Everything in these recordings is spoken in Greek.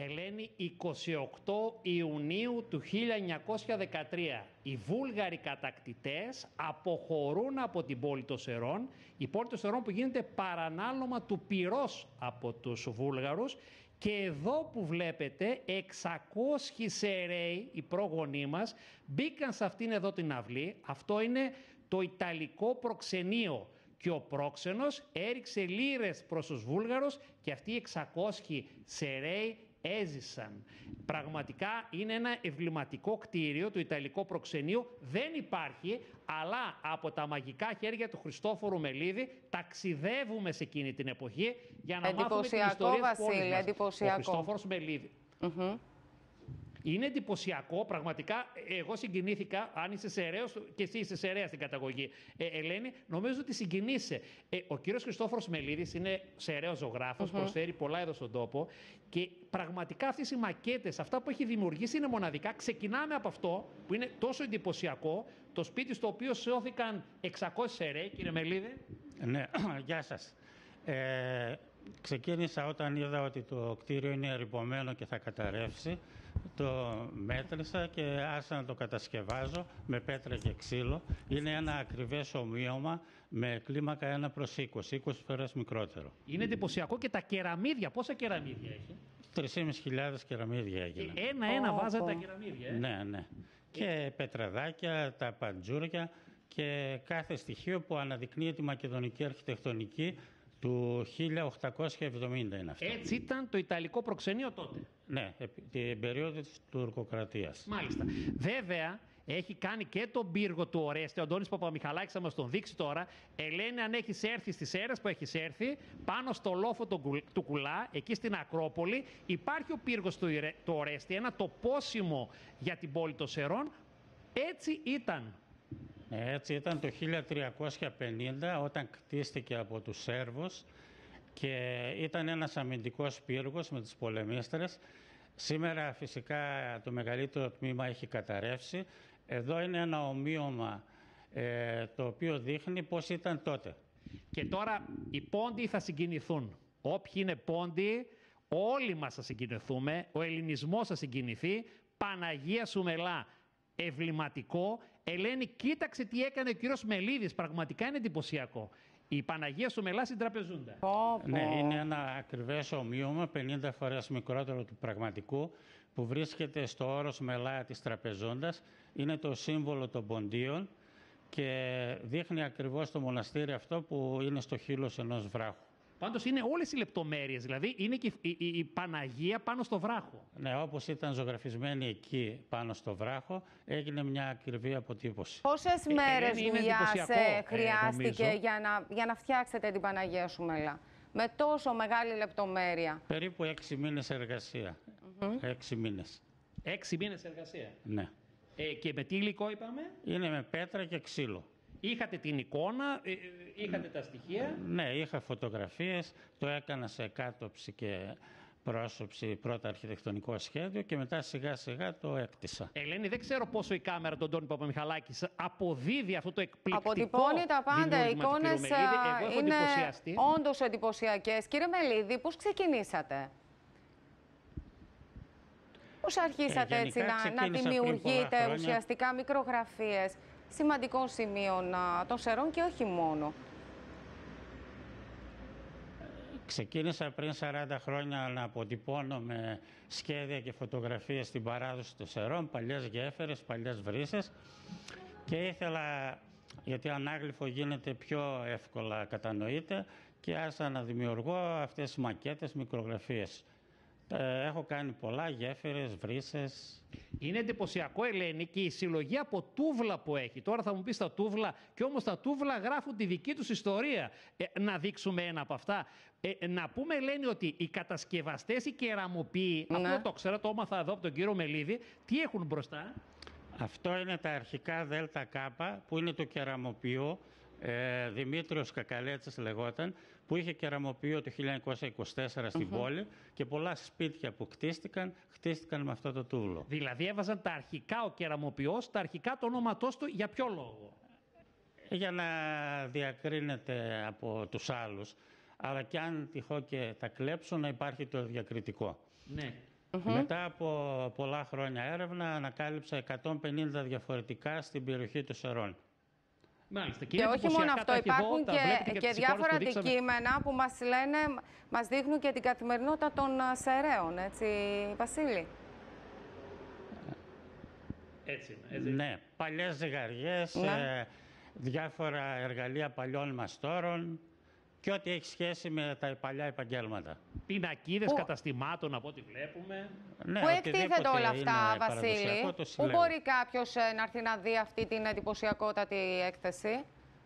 Ελένη, 28 Ιουνίου του 1913 οι Βούλγαροι κατακτητές αποχωρούν από την πόλη των Σερών, η πόλη των Σερών που γίνεται παρανάλωμα του πυρός από τους Βούλγαρους, και εδώ που βλέπετε 600 Σεραίοι, οι πρόγονοί μας, μπήκαν σε αυτήν εδώ την αυλή. Αυτό είναι το Ιταλικό προξενείο. Και ο πρόξενος έριξε λίρες προς τους Βούλγαρους και αυτοί οι 600 Σεραίοι έζησαν. Πραγματικά είναι ένα εμβληματικό κτίριο, το Ιταλικό προξενείο. Δεν υπάρχει, αλλά από τα μαγικά χέρια του Χριστόφορου Μελίδη ταξιδεύουμε σε εκείνη την εποχή για να μάθουμε την ιστορία της πόλης μας. Εντυπωσιακό. Ο Χριστόφορος Μελίδη. Είναι εντυπωσιακό, πραγματικά. Εγώ συγκινήθηκα. Αν είσαι Σεραίος, και εσύ είσαι Σεραία στην καταγωγή, Ελένη, νομίζω ότι συγκινείσαι. Ο κύριος Χριστόφορος Μελίδης είναι Σεραίος ζωγράφος, προσφέρει πολλά εδώ στον τόπο, και πραγματικά αυτές οι μακέτες, αυτά που έχει δημιουργήσει, είναι μοναδικά. Ξεκινάμε από αυτό που είναι τόσο εντυπωσιακό, το σπίτι στο οποίο σώθηκαν 600 Σεραίοι, κύριε Μελίδη. Ναι, γεια σας. Ξεκίνησα όταν είδα ότι το κτίριο είναι ερειπωμένο και θα καταρρεύσει. Το μέτρησα και άρχισα να το κατασκευάζω με πέτρα και ξύλο. Είναι ένα ακριβές ομοίωμα με κλίμακα 1/20, 20 φορές μικρότερο. Είναι εντυπωσιακό, και τα κεραμίδια, πόσα κεραμίδια έχει? 3.500 κεραμίδια έγιναν. Ένα-ένα βάζατε τα κεραμίδια. Ναι, ναι. Και πετραδάκια, τα παντζούρια και κάθε στοιχείο που αναδεικνύει τη μακεδονική αρχιτεκτονική του 1870 είναι αυτό. Έτσι ήταν το Ιταλικό προξενείο τότε. Ναι, την περίοδο της τουρκοκρατίας. Μάλιστα. Βέβαια, έχει κάνει και τον πύργο του Ορέστη. Ο Αντώνης Παπαμιχαλάκης θα μας τον δείξει τώρα. Ελένη, αν έχεις έρθει στις Σέρρες, που έχεις έρθει, πάνω στο λόφο του Κουλά, εκεί στην Ακρόπολη, υπάρχει ο πύργος του Ορέστη, ένα τοπόσιμο για την πόλη των Σερών. Έτσι ήταν. Έτσι ήταν το 1350, όταν κτίστηκε από τους Σέρβους, και ήταν ένας αμυντικός πύργος με τις πολεμίστρες. Σήμερα φυσικά το μεγαλύτερο τμήμα έχει καταρρεύσει. Εδώ είναι ένα ομοίωμα το οποίο δείχνει πώς ήταν τότε. Και τώρα οι πόντιοι θα συγκινηθούν. Όποιοι είναι πόντιοι, όλοι μας θα συγκινηθούμε, ο ελληνισμός θα συγκινηθεί. Παναγία Σουμελά, ευληματικό. Ελένη, κοίταξε τι έκανε ο κύριος Μελίδης, πραγματικά είναι εντυπωσιακό. Η Παναγία Σουμελά στην Τραπεζούντα. Ναι, είναι ένα ακριβές ομοίωμα, 50 φορές μικρότερο του πραγματικού, που βρίσκεται στο όρος Μελά της Τραπεζούντας. Είναι το σύμβολο των ποντίων και δείχνει ακριβώς το μοναστήρι αυτό που είναι στο χείλος ενός βράχου. Πάντως είναι όλες οι λεπτομέρειες, δηλαδή είναι και η Παναγία πάνω στο βράχο. Ναι, όπως ήταν ζωγραφισμένη εκεί πάνω στο βράχο, έγινε μια ακριβή αποτύπωση. Πόσες μέρες δουλειάς χρειάστηκε για να φτιάξετε την Παναγία Σουμελά με τόσο μεγάλη λεπτομέρεια? Περίπου 6 μήνες εργασία. 6 μήνες. 6 μήνες εργασία. Ναι. Και με τι υλικό είπαμε? Είναι με πέτρα και ξύλο. Είχατε την εικόνα, είχατε τα στοιχεία. Ναι, είχα φωτογραφίες, το έκανα σε κάτωψη και πρόσωψη, πρώτα αρχιτεκτονικό σχέδιο, και μετά σιγά σιγά το έκτισα. Ελένη, δεν ξέρω πόσο η κάμερα του Αντώνη Παπαμιχαλάκη αποδίδει αυτό το εκπληκτικό. Αποτυπώνει τα πάντα, οι εικόνες είναι όντως εντυπωσιακές. Κύριε Μελίδη, πώς ξεκινήσατε? Πώς αρχίσατε έτσι να δημιουργείτε ουσιαστικά μικρογραφίες σημαντικών σημείων των Σερών και όχι μόνο? Ξεκίνησα πριν 40 χρόνια να αποτυπώνω με σχέδια και φωτογραφίες στην παράδοση των Σερών, παλιές γέφυρες, παλιές βρύσες, και ήθελα, γιατί ανάγλυφο γίνεται πιο εύκολα κατανοείται, και άρχισα να δημιουργώ αυτές τις μακέτες, μικρογραφίες. Έχω κάνει πολλά, γέφυρες, βρύσες. Είναι εντυπωσιακό, Ελένη, και η συλλογή από τούβλα που έχει. Τώρα θα μου πεις τα τούβλα, και όμως τα τούβλα γράφουν τη δική τους ιστορία. Να δείξουμε ένα από αυτά. Να πούμε, Ελένη, ότι οι κατασκευαστές, οι κεραμοποιοί, αυτό το ξέρω, το έμαθα εδώ από τον κύριο Μελίδη, τι έχουν μπροστά? Αυτό είναι τα αρχικά ΔΚ, που είναι το κεραμοποιείο. Δημήτριος Κακαλέτσης λεγόταν, που είχε κεραμοποιείο το 1924 στην πόλη, και πολλά σπίτια που χτίστηκαν με αυτό το τούβλο. Δηλαδή έβαζαν τα αρχικά, ο κεραμοποιός, τα αρχικά το ονόματός του, για ποιο λόγο? Για να διακρίνεται από τους άλλους, αλλά και αν τυχόν και τα κλέψουν, να υπάρχει το διακριτικό. Ναι. Μετά από πολλά χρόνια έρευνα ανακάλυψα 150 διαφορετικά στην περιοχή των Σερών. Μάλιστα. Και όχι μόνο αυτό, υπάρχουν και διάφορα αντικείμενα που μας δείχνουν και την καθημερινότητα των Σεραίων, έτσι, Βασίλη. Έτσι. Ναι, παλιές ζυγαριές, διάφορα εργαλεία παλιών μαστόρων και ό,τι έχει σχέση με τα παλιά επαγγέλματα. Πινακίδες καταστημάτων από ό,τι βλέπουμε. Ναι, πού εκτίθεται όλα αυτά, Βασίλη? Πού μπορεί κάποιος να έρθει να δει αυτή την εντυπωσιακότατη έκθεση?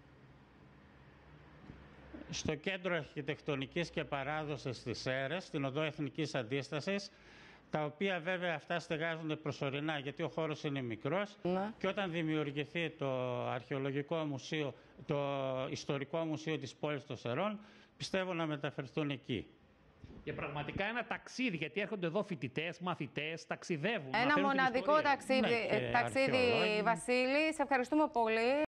Στο Κέντρο Αρχιτεκτονικής και Παράδοσης της Σέρρες, στην Οδό Εθνικής Αντίστασης, τα οποία βέβαια αυτά στεγάζονται προσωρινά γιατί ο χώρος είναι μικρός και όταν δημιουργηθεί το Αρχαιολογικό Μουσείο, το Ιστορικό Μουσείο της πόλης των Σερών, πιστεύω να μεταφερθούν εκεί. Και πραγματικά ένα ταξίδι, γιατί έρχονται εδώ φοιτητές, μαθητές, ταξιδεύουν. Ένα μοναδικό ταξίδι, Βασίλη. Σε ευχαριστούμε πολύ.